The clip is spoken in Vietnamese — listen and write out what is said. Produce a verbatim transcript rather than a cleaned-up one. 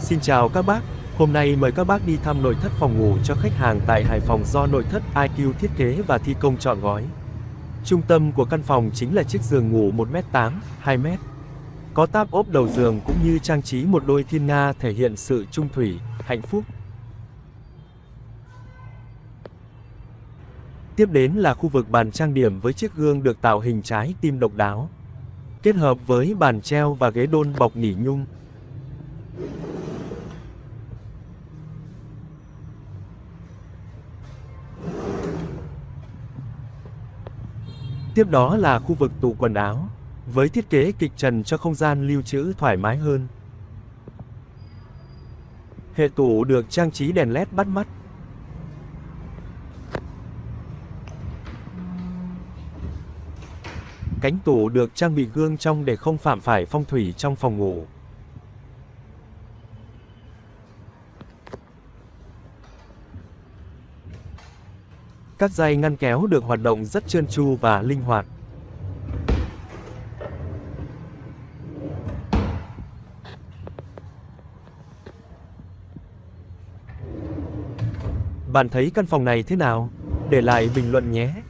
Xin chào các bác, hôm nay mời các bác đi thăm nội thất phòng ngủ cho khách hàng tại Hải Phòng do nội thất i quy thiết kế và thi công trọn gói. Trung tâm của căn phòng chính là chiếc giường ngủ một mét tám, hai mét. Có táp ốp đầu giường cũng như trang trí một đôi thiên nga thể hiện sự trung thủy, hạnh phúc. Tiếp đến là khu vực bàn trang điểm với chiếc gương được tạo hình trái tim độc đáo, kết hợp với bàn treo và ghế đôn bọc nỉ nhung. Tiếp đó là khu vực tủ quần áo, với thiết kế kịch trần cho không gian lưu trữ thoải mái hơn. Hệ tủ được trang trí đèn led bắt mắt. Cánh tủ được trang bị gương trong để không phạm phải phong thủy trong phòng ngủ. Các dây ngăn kéo được hoạt động rất trơn tru và linh hoạt. Bạn thấy căn phòng này thế nào? Để lại bình luận nhé!